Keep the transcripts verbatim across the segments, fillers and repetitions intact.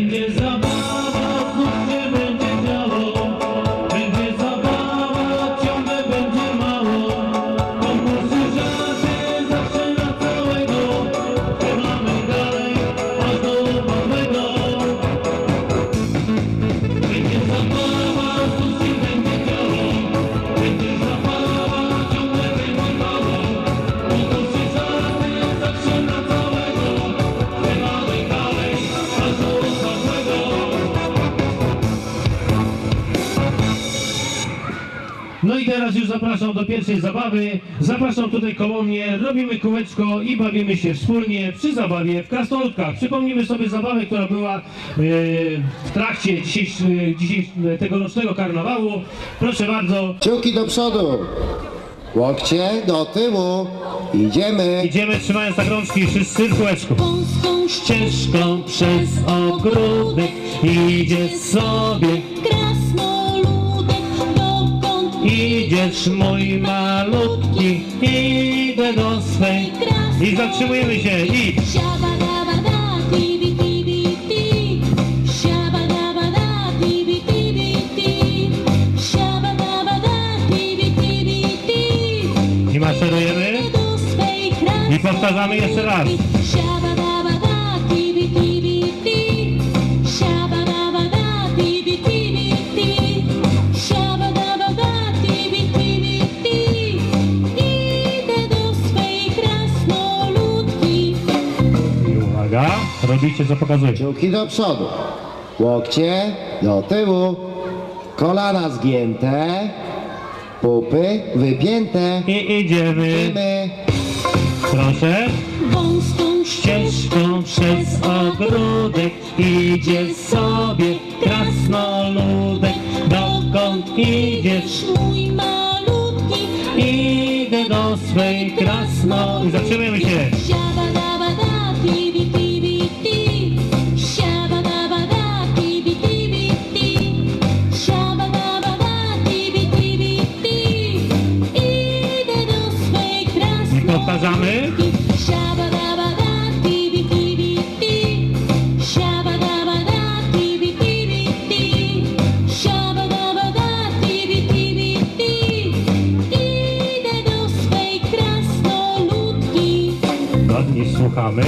Będzie zabawa, znów się będzie działo. Będzie zabawa, ciągle będzie mało. Konkursy żarty zawsze na całego. Śpiewamy dalej, aż do nowego. Będzie zabawa, znów się będzie działo. Będzie zabawa, ciągle będzie mało. Konkursy żarty zawsze na całego. Śpiewamy dalej, aż do nowego. No i teraz już zapraszam do pierwszej zabawy. Zapraszam tutaj koło mnie, robimy kółeczko i bawimy się wspólnie przy zabawie w krasnoludkach. Przypomnijmy sobie zabawę, która była e, w trakcie dzisiejsz, dzisiejsz, tegorocznego karnawału. Proszę bardzo. Kciuki do przodu, łokcie do tyłu, idziemy. Idziemy trzymając tak rączki wszyscy w kółeczku. Wąską Ścieżką przez ogródek idzie sobie. krasnoludek, dokąd Idziesz mój malutki, idę do swej. I zatrzymujemy się i Siabadabada, tibi, tibi, ti. Siabadabada, tibi, tibi, ti. Siabadabada, tibi, tibi, ti. i maszerujemy Do swej krasy. i powtarzamy jeszcze raz. Siabadabada, tibi, tibi, ti. Siabadabada, tibi, tibi, ti. Siabadabada, tibi, tibi, ti. Idę do swej krasnoludki. I uwaga, robicie co pokazuję. Kciuki do przodu, łokcie do tyłu, kolana zgięte, pupy wypięte. I idziemy, Idziemy. proszę. Wąską Ścieżką przez ogródek idzie sobie krasnoludek. Dokąd idziesz? mój malutki. Idę do swej krasno... I zatrzymujemy się. Siabadabada, tibi, tibi, ti. Siabadabada, tibi, tibi, ti. Siabadabada, tibi, tibi, ti. Idę do swej I krasnoludki. powtarzamy. Siabadabada, tibi, tibi, ti. Siabadabada, tibi, tibi, ti. Siabadabada, tibi, tibi, ti. Idę do swej krasnoludki. Ładnie słuchamy.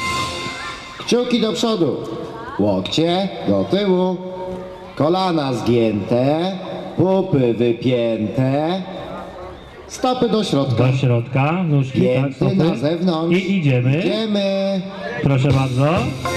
Kciuki do przodu, łokcie do tyłu, kolana zgięte, pupy wypięte, stopy do środka, Do środka, nóżki, tak, pięty stopy. na zewnątrz. I idziemy. Idziemy. Proszę bardzo.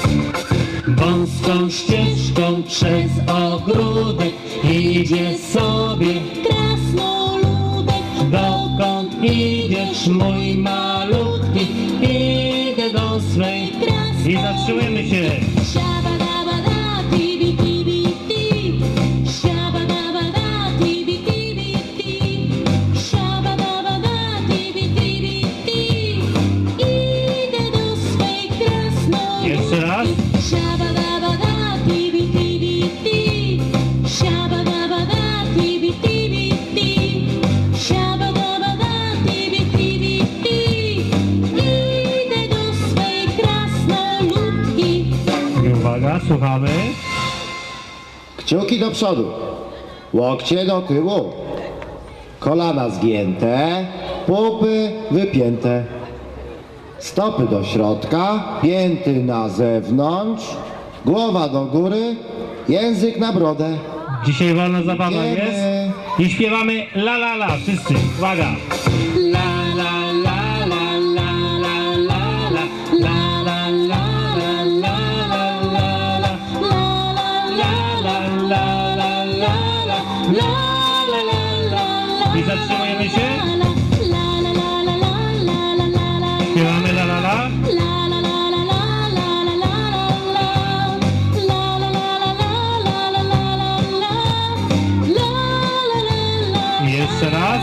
Wąską ścieżką przez ogródek idzie sobie. Krasnoludek, Dokąd idziesz, mój malutki? Idę do swej. I zatrzymujemy się. Siabadabada, tibi, tibi, ti. Siabadabada, tibi, tibi, ti. Siabadabada, tibi, tibi, ti. Idę do swej krasnoludki. Jeszcze raz. Siabadabada, tibi, tibi, ti. Siabadabada, tibi, tibi, ti. Siabadabada, tibi, tibi, ti. Idę do swej krasnoludki. I uwaga, słuchamy. Kciuki do przodu, łokcie do tyłu, kolana zgięte, pupy wypięte, stopy do środka, pięty na zewnątrz, głowa do góry, język na brodę. Dzisiaj wolna zabawa Idziemy. jest. I śpiewamy la la la, wszyscy. Uwaga. La la la la la la la la la la la la la la la I zatrzymujemy się. Śpiewamy la la la. I jeszcze raz.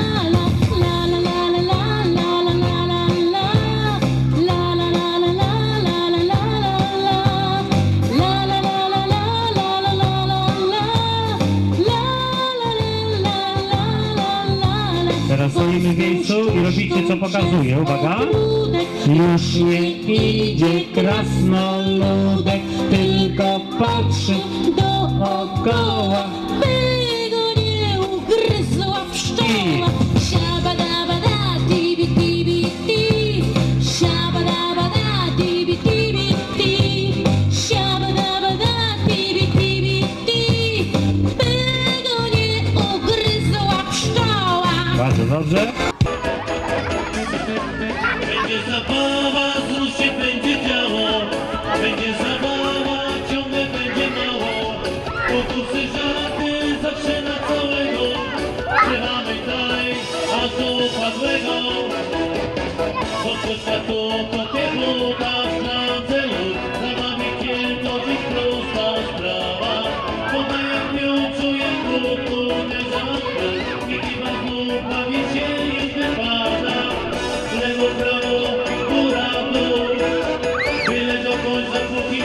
Teraz stoimy w miejscu i robicie co pokazuje. Uwaga. Już nie idzie krasnoludek, tylko patrzy dookoła, by go nie ugryzła pszczoła. Siabadabada, tibi, tibi, ti. Siabadabada, tibi, tibi, ti. Siabadabada, tibi, tibi, ti. By go nie ugryzła pszczoła. Bardzo dobrze. Będzie zabawa, znów się będzie działo. Będzie zabawa, ciągle będzie mało. Pokusy, żarty, zawsze na całego. Trzymamy dalej, aż do upadłego. Bo światu kopie buta w szlancelu. Zabawić się to dziś prosta sprawa. Bo jak nią czuję głód, nie zawsze. Nikt ma znów bawić się już wypada. Lewo, prawo, góra, dół. Byle do końca póki